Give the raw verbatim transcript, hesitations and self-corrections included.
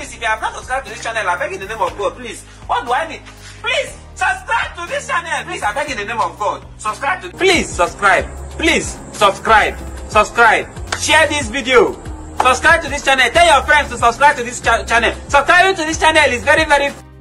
please, if you have not subscribed to this channel, I beg in the name of God, please. What do I need? Please, subscribe to this channel. Please, I beg in the name of God. Subscribe to... Please, subscribe. Please, subscribe. Subscribe. Share this video. Subscribe to this channel. Tell your friends to subscribe to this cha channel. Subscribing to this channel is very, very...